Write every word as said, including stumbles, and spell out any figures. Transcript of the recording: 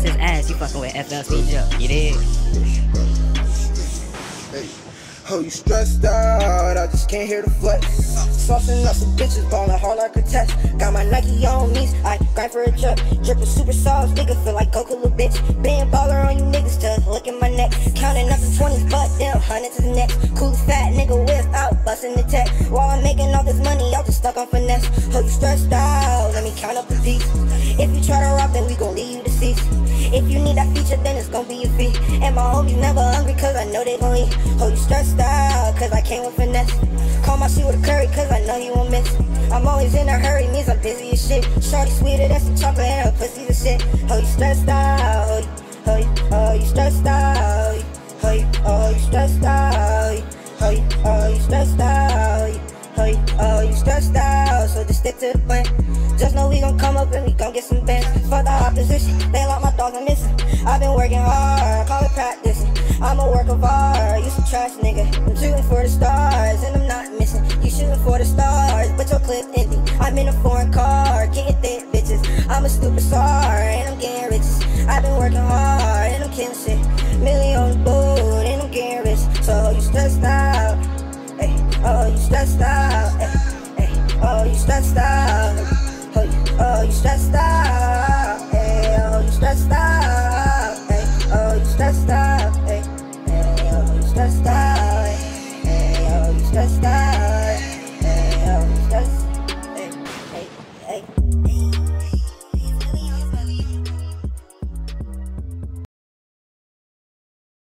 his ass, you fucking with F L C Joe, you dig? Hey. Oh, you stressed out, I just can't hear the flex. Saucing up some bitches, ballin' hard like a test. Got my Nike on me, I grind for a truck. Drippin' super sauce, nigga feel like Goku, little bitch. Being baller on you niggas, just look at my neck. Counting up the twenties, but them hundreds is next. Cool fat nigga without bustin' the tech. While I'm making all this money, y'all just stuck on finesse. Oh, you stressed out, let me count up the pieces. If you try to rob, then we gon' leave you deceased. If you need that feature, then it's gon' be a fee. And my homies never hungry, cause I know they gon' eat. Oh, you stressed out, cause I came with finesse. Call my shit with a curry, cause I know you won't miss. I'm always in a hurry, means I'm busy as shit. Shorty sweeter, that's the chocolate and her pussy the shit. Oh, you stressed out, oh, you, oh, you, oh, you stressed out, oh, you, oh, you stressed out, oh, you, oh, you stressed out, oh, you, oh, you stressed out. So just stick to the plan. Just know we gon' come up and we gon' get some bands. Fuck the opposition, they like my dogs are missing. I've been working hard, call it practicing. I'm a work of art, you some trash nigga. I'm shooting for the stars and I'm not missing. You shooting for the stars, but your clip empty. I'm in a foreign car, getting thick bitches. I'm a superstar and I'm getting riches. I've been working hard and I'm killing shit. Million on the board and I'm getting rich. So you stressed out, hey, oh you stressed out, hey, hey, oh you stressed out. Oh, you, oh, you stressed out, hey, oh, you stressed out, hey, oh, you stressed out, hey, hey, oh, you stressed out.